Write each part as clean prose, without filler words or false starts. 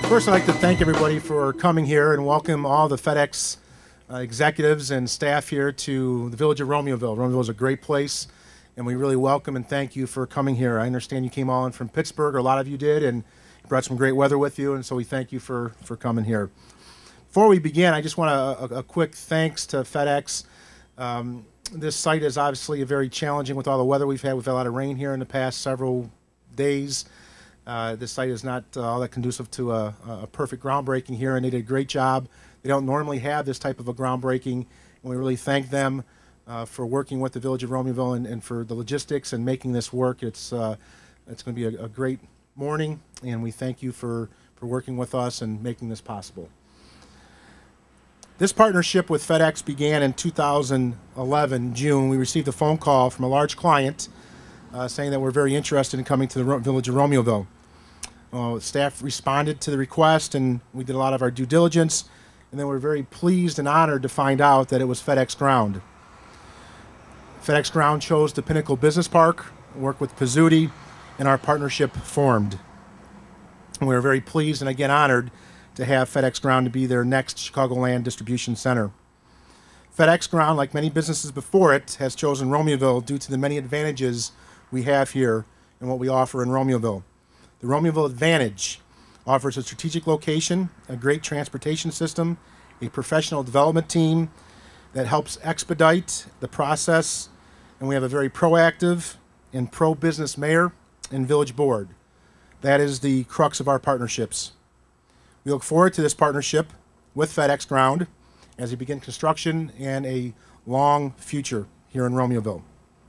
First, I'd like to thank everybody for coming here and welcome all the FedEx executives and staff here to the village of Romeoville. Romeoville is a great place, and we really welcome and thank you for coming here. I understand you came all in from Pittsburgh, or a lot of you did, and you brought some great weather with you, and so we thank you for coming here. Before we begin, I just want a quick thanks to FedEx. This site is obviously very challenging with all the weather we've had. We've had a lot of rain here in the past several days. This site is not all that conducive to a perfect groundbreaking here, and they did a great job. They don't normally have this type of a groundbreaking, and we really thank them for working with the village of Romeoville and for the logistics and making this work. It's going to be a great morning, and we thank you for working with us and making this possible. This partnership with FedEx began in 2011, June. We received a phone call from a large client saying that we're very interested in coming to the village of Romeoville. Staff responded to the request, and we did a lot of our due diligence, and then we're very pleased and honored to find out that it was FedEx Ground. FedEx Ground chose the Pinnacle Business Park, worked with Pizzuti, and our partnership formed. And we were very pleased and again honored to have FedEx Ground to be their next Chicagoland distribution center. FedEx Ground, like many businesses before it, has chosen Romeoville due to the many advantages we have here and what we offer in Romeoville. The Romeoville Advantage offers a strategic location, a great transportation system, a professional development team that helps expedite the process, and we have a very proactive and pro-business mayor and village board. That is the crux of our partnerships. We look forward to this partnership with FedEx Ground as we begin construction and a long future here in Romeoville.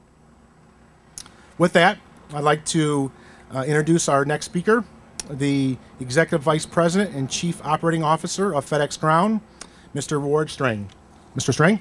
With that, I'd like to introduce our next speaker, the Executive Vice President and Chief Operating Officer of FedEx Ground, Mr. Ward Strang. Mr. Strang?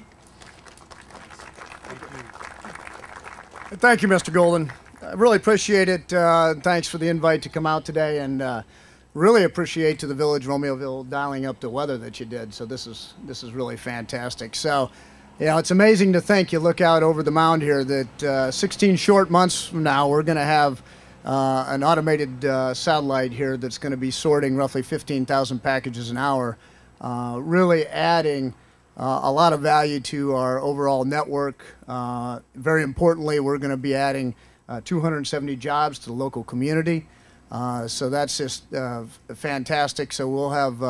Thank you, Mr. Golden. I really appreciate it. Thanks for the invite to come out today, and really appreciate to the village Romeoville dialing up the weather that you did. So this is really fantastic. So, you know, it's amazing to think, you look out over the mound here, that 16 short months from now we're going to have an automated satellite here that's going to be sorting roughly 15,000 packages an hour, really adding a lot of value to our overall network. Very importantly, we're going to be adding 270 jobs to the local community. So that's just fantastic. So we'll have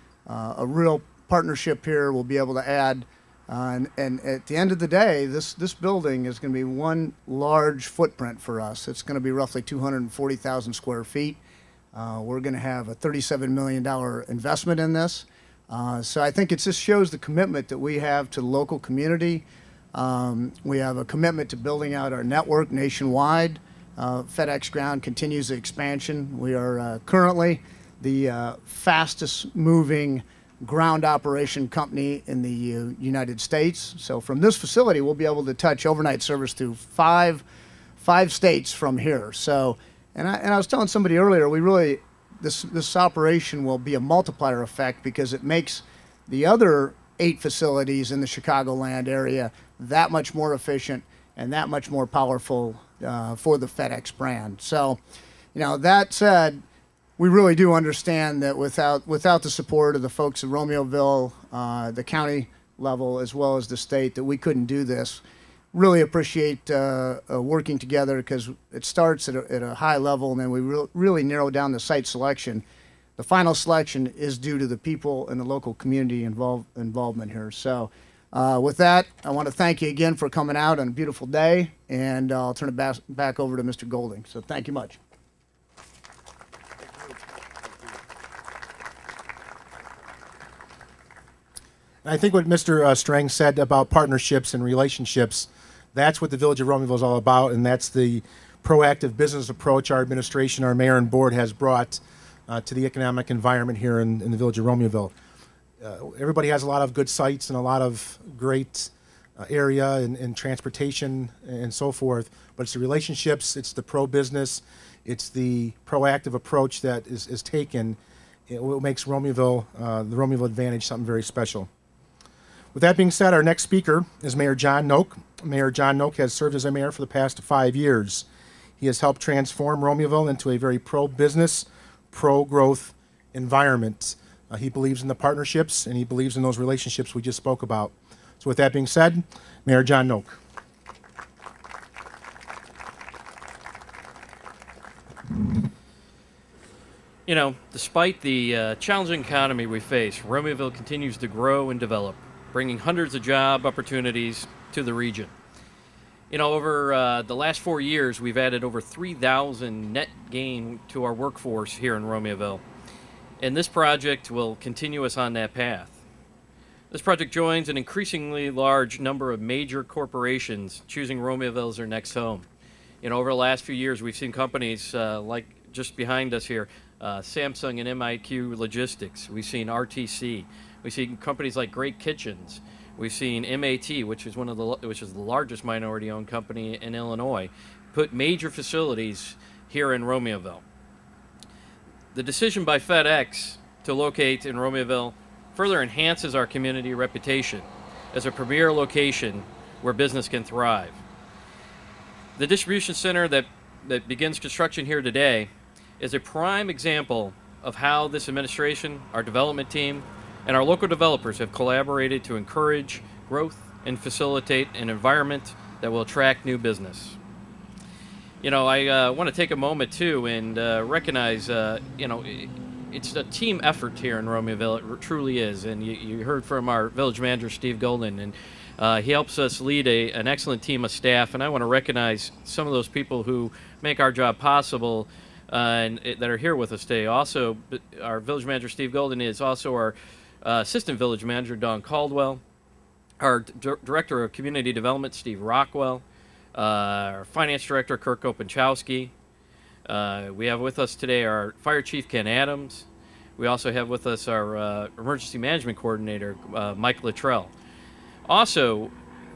a real partnership here. We'll be able to add, and at the end of the day, this building is going to be one large footprint for us. It's going to be roughly 240,000 square feet. We're going to have a $37 million investment in this. So I think it just shows the commitment that we have to the local community. We have a commitment to building out our network nationwide. FedEx Ground continues the expansion. We are currently the fastest moving ground operation company in the United States. So from this facility, we'll be able to touch overnight service through five states from here. So, and I was telling somebody earlier, we really, this operation will be a multiplier effect because it makes the other 8 facilities in the Chicagoland area that much more efficient and that much more powerful for the FedEx brand. So, you know, that said, we really do understand that without the support of the folks at Romeoville, the county level, as well as the state, that we couldn't do this. Really appreciate working together, because it starts at a high level, and then we really narrow down the site selection. The final selection is due to the people and the local community involvement here. So with that, I want to thank you again for coming out on a beautiful day, and I'll turn it back over to Mr. Golding. So thank you much. I think what Mr. Strang said about partnerships and relationships, that's what the Village of Romeoville is all about, and that's the proactive business approach our administration, our mayor and board has brought to the economic environment here in the Village of Romeoville. Everybody has a lot of good sites and a lot of great area and transportation and so forth, but it's the relationships, it's the pro-business, it's the proactive approach that is taken. What makes Romeoville, the Romeoville Advantage, something very special. With that being said, our next speaker is Mayor John Noak. Mayor John Noak has served as a mayor for the past 5 years. He has helped transform Romeoville into a very pro-business, pro-growth, environment. He believes in the partnerships, and he believes in those relationships we just spoke about. So with that being said, Mayor John Noak. You know, despite the challenging economy we face, Romeoville continues to grow and develop, bringing hundreds of job opportunities to the region. You know, over the last 4 years, we've added over 3,000 net gain to our workforce here in Romeoville. And this project will continue us on that path. This project joins an increasingly large number of major corporations choosing Romeoville as their next home. You know, over the last few years, we've seen companies like just behind us here, Samsung and MIQ Logistics. We've seen RTC. We've seen companies like Great Kitchens. We've seen MAT, which is the largest minority-owned company in Illinois, put major facilities here in Romeoville. The decision by FedEx to locate in Romeoville further enhances our community reputation as a premier location where business can thrive. The distribution center that begins construction here today is a prime example of how this administration, our development team, and our local developers have collaborated to encourage growth and facilitate an environment that will attract new business. You know, I want to take a moment too and recognize, you know, it's a team effort here in Romeoville. It truly is. And you heard from our village manager, Steve Golden, and he helps us lead an excellent team of staff. And I want to recognize some of those people who make our job possible and that are here with us today. Also, our village manager, Steve Golden, is also our assistant village manager, Don Caldwell, our director of community development, Steve Rockwell, our finance director, Kirk Openchowski. We have with us today our fire chief, Ken Adams. We also have with us our emergency management coordinator, Mike Luttrell. Also,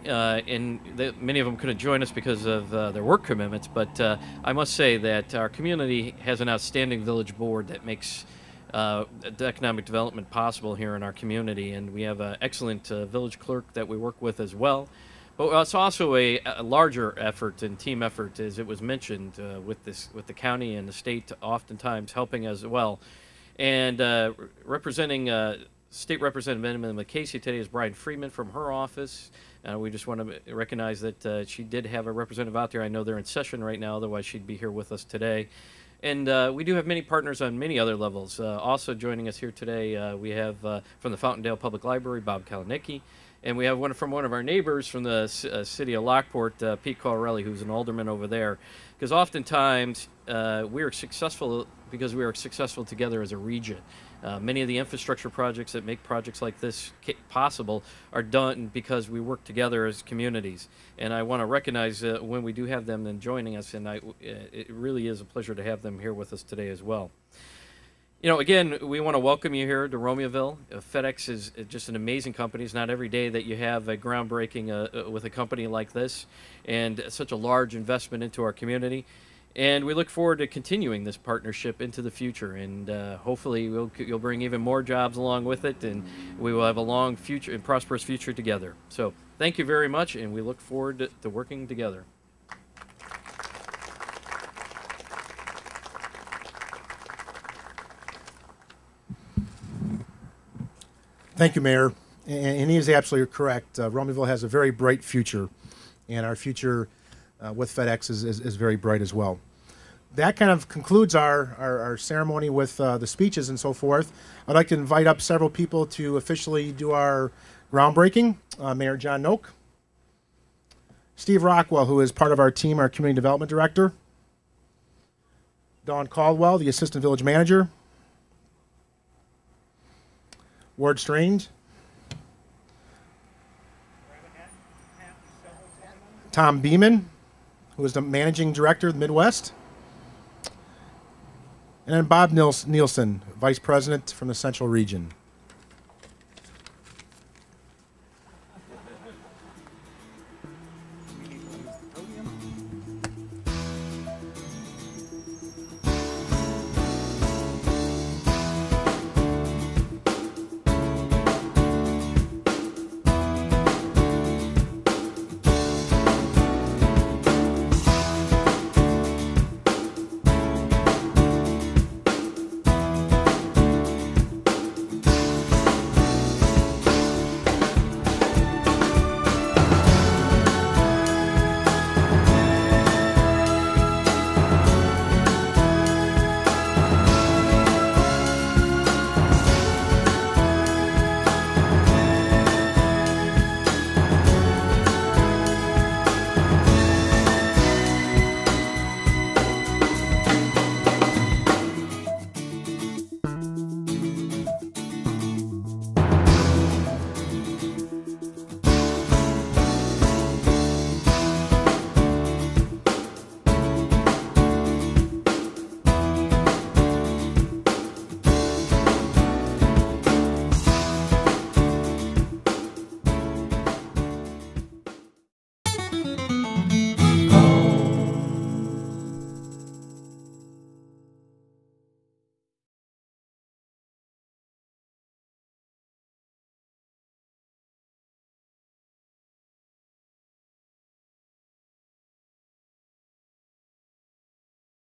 many of them couldn't join us because of their work commitments, but I must say that our community has an outstanding village board that makes the economic development possible here in our community, and we have an excellent village clerk that we work with as well. But it's also a larger effort and team effort, as it was mentioned, with the county and the state oftentimes helping as well. And representing State Representative McCasey today is Brian Freeman from her office. We just want to recognize that she did have a representative out there. I know they're in session right now, otherwise she'd be here with us today. And we do have many partners on many other levels. Also joining us here today, we have from the Fountaindale Public Library, Bob Kalinicki. And we have one from one of our neighbors from the city of Lockport, Pete Correlli, who's an alderman over there. Because oftentimes we are successful because we are successful together as a region. Many of the infrastructure projects that make projects like this possible are done because we work together as communities. And I want to recognize when we do have them then joining us, and it really is a pleasure to have them here with us today as well. You know, again, we want to welcome you here to Romeoville. FedEx is just an amazing company. It's not every day that you have a groundbreaking with a company like this, and such a large investment into our community. And we look forward to continuing this partnership into the future, and hopefully you'll bring even more jobs along with it, and we will have a long future and prosperous future together. So thank you very much, and we look forward to working together. Thank you, Mayor. And he is absolutely correct. Romeoville has a very bright future, and our future with FedEx is very bright as well. That kind of concludes our ceremony with the speeches and so forth. I'd like to invite up several people to officially do our groundbreaking. Mayor John Noak, Steve Rockwell, who is part of our team, our Community Development Director, Dawn Caldwell, the Assistant Village Manager, Ward Strange, Tom Beeman, who is the Managing Director of the Midwest, and then Bob Nielsen, Vice President from the Central Region.